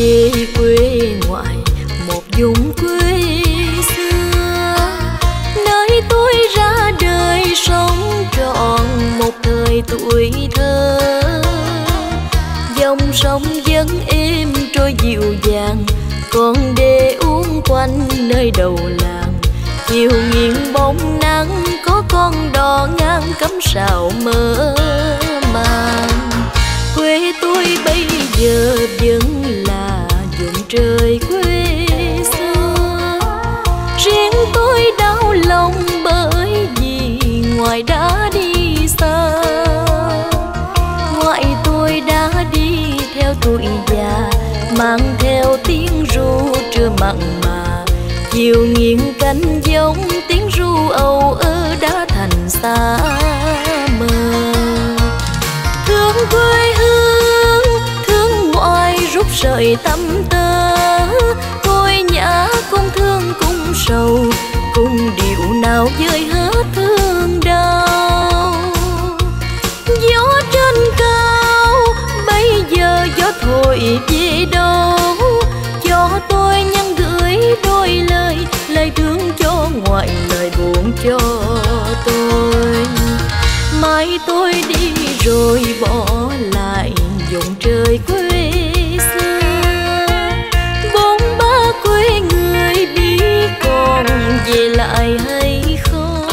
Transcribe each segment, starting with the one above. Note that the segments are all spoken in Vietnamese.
về quê ngoại, một vùng quê xưa, nơi tôi ra đời sống trọn một thời tuổi thơ. Dòng sông vẫn êm trôi dịu dàng, con đê uốn quanh nơi đầu làng. Chiều nghiêng bóng nắng có con đò ngang cắm sào mơ màng. Quê tôi bây giờ vẫn là vùng trời quê xưa. Riêng tôi đau lòng bởi vì ngoại đã đi xa. Ngoại tôi đã đi theo tuổi già, mang theo tiếng ru trưa mặn mà. Chiều nghiêng cánh giống tiếng ru âu ơ đã thành xa mơ. Thương quê hương, thương ngoại rút sợi tâm tơ. Tôi nhã cung thương cung sầu, cung điệu nào vơi hết thương đau. Gió trên cao, bây giờ gió thổi về đâu. Cho tôi nhân gửi đôi lời, lời thương cho ngoại, lời buồn cho tôi. Mai tôi đi rồi bỏ lại vùng trời quê xưa. Bốn ba quê người biết còn về lại hay không.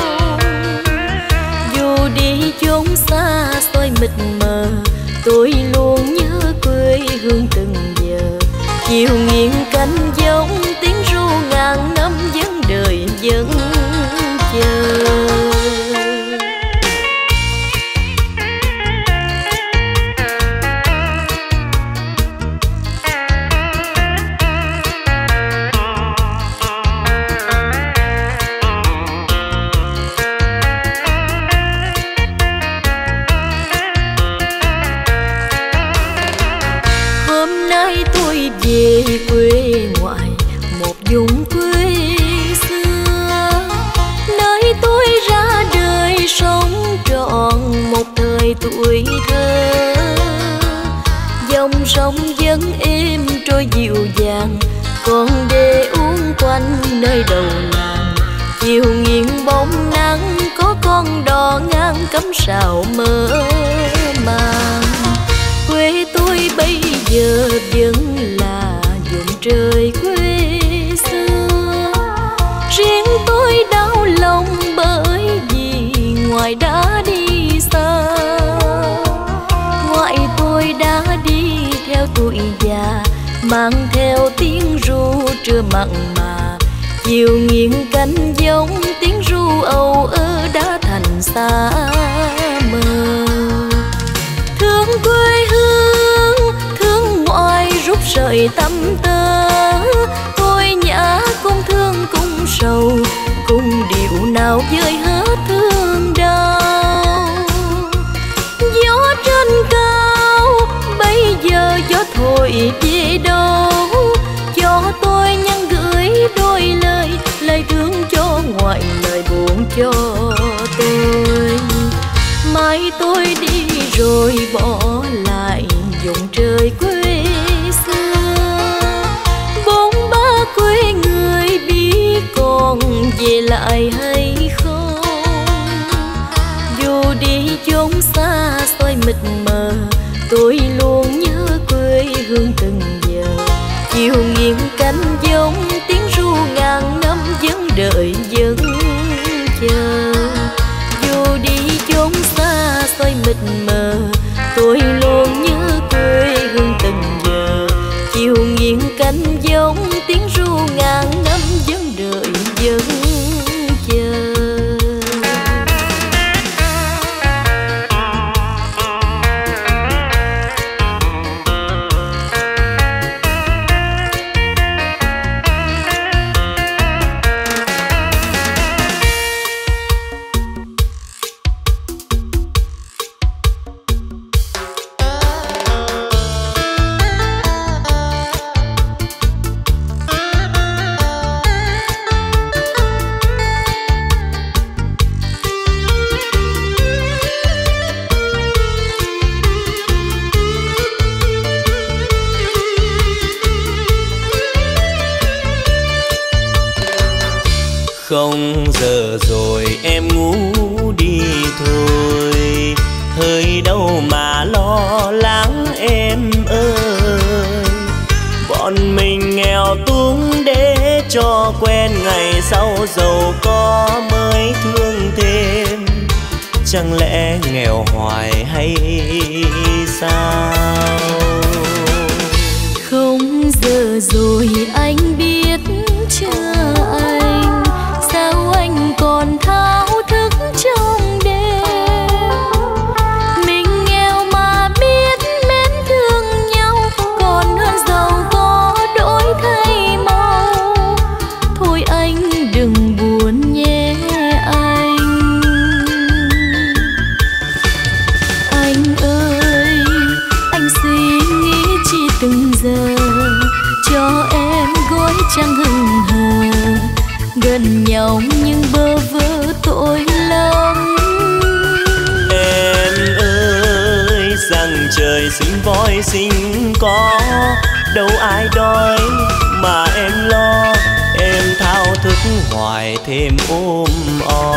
Dù đi chốn xa xôi mịt mờ, tôi luôn nhớ quê hương từng giờ. Chiều nghiêng cánh giống tiếng ru ngàn năm vẫn đời vẫn chờ. Về quê ngoại, một vùng quê xưa, nơi tôi ra đời sống trọn một thời tuổi thơ. Dòng sông vẫn êm trôi dịu dàng, con đê uốn quanh nơi đầu làng. Chiều nghiêng bóng nắng có con đò ngang cắm sào mơ màng. Quê tôi bây giờ vẫn là vùng trời quê xưa. Riêng tôi đau lòng bởi vì ngoại đã đi xa. Ngoại tôi đã đi theo tuổi già, mang theo tiếng ru trưa mặn mà. Chiều nghiêng cánh giống tiếng ru âu ơ đã thành xa mơ. Thương quê hương, thương ngoại rút sợi tâm tơ. Tôi nhã cung thương cung sầu, cung điệu nào vơi hết thương đau. Gió trên cao, bây giờ gió thổi về đâu. Cho tôi nhân gửi đôi lời, lời thương cho ngoại, lời buồn cho tôi. Mai tôi đi rồi bỏ lại vùng trời quê xưa. Bốn ba quê người biết còn về lại hay không. Dù đi chốn xa xôi mịt mờ, tôi luôn nhớ quê hương từng giờ. Chiều nghiêng cánh giống tiếng ru ngàn năm vẫn đợi vẫn chờ. Dù đi chốn xa xôi mịt mờ, tôi luôn nhớ quê hương từng giờ. Chiều nghiêng cánh giống tiếng ru ngàn năm vẫn đợi vẫn chờ. giờ rồi em ngủ đi thôi, hơi đâu mà lo lắng em ơi. Bọn mình nghèo túng để cho quen, ngày sau giàu có mới thương thêm. Chẳng lẽ nghèo hoài hay sao? Không giờ rồi anh biết chưa anh, sao anh còn thao thức trong đêm. Mình nghèo mà biết mến thương nhau, còn hơn giàu có đổi thay màu. Thôi anh đừng buồn nhé anh. Anh ơi, anh suy nghĩ chi từng giờ, cho em gối trăng hừng hờ. Gần nhau nhưng bơ vơ tội lắm. Em ơi, rằng trời sinh voi sinh có, đâu ai đói mà em lo. Em thao thức hoài thêm ôm o.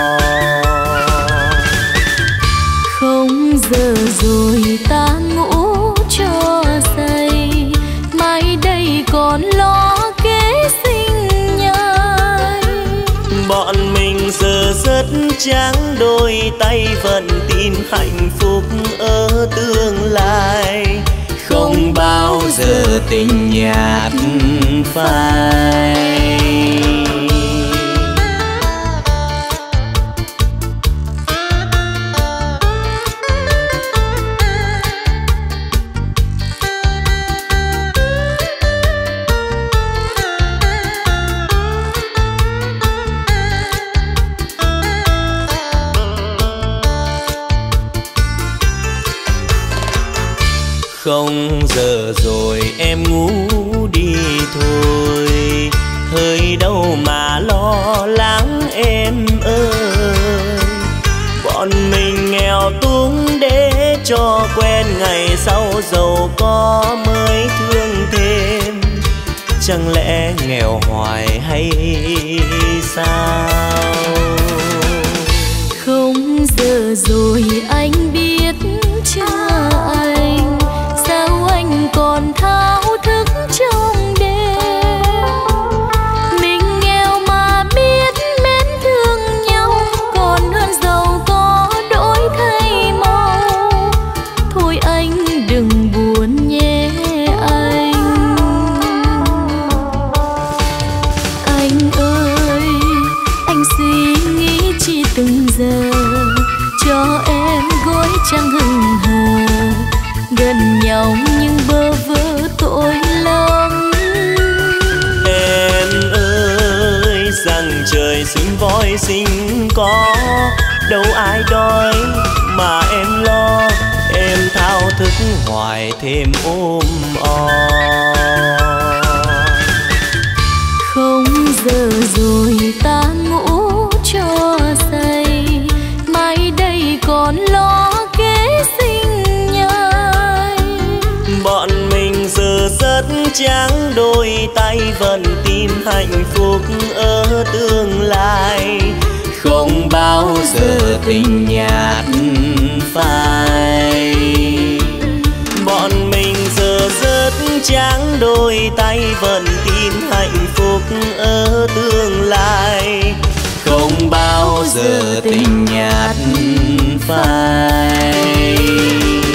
Không giờ rồi ta ngủ cho say, mai đây còn lo kế sinh nhai. Bọn mình giờ rất trắng đôi tay, vẫn tin hạnh phúc ở tương lai. Không bao giờ tình nhạt phai. Không giờ rồi em ngủ đi thôi, hơi đâu mà lo lắng em ơi. Bọn mình nghèo túng để cho quen, ngày sau giàu có mới thương thêm. Chẳng lẽ nghèo hoài hay sao? Không giờ rồi anh biết chưa anh, sao anh còn thao thức trong đêm. Mình nghèo mà biết mến thương nhau, còn hơn giàu có đổi thay màu. Thôi anh đừng buồn nhé anh. Anh ơi, anh suy nghĩ chi từng giờ, cho em gối trăng hừng hờ. Gần nhau nhưng bơ vơ tội lắm. Em ơi, rằng trời sinh voi sinh có, đâu ai đói mà em lo. Em thao thức hoài thêm ôm o. Không giờ rồi ta ngủ cho say, mai đây còn lo kế sinh nhai. Bọn mình giờ rất trắng đôi tay, vẫn tin hạnh phúc ở tương lai. Không bao giờ tình nhạt phai. Bọn mình giờ rất trắng đôi tay, vẫn tin hạnh phúc ở tương lai. Không bao giờ tình nhạt phai.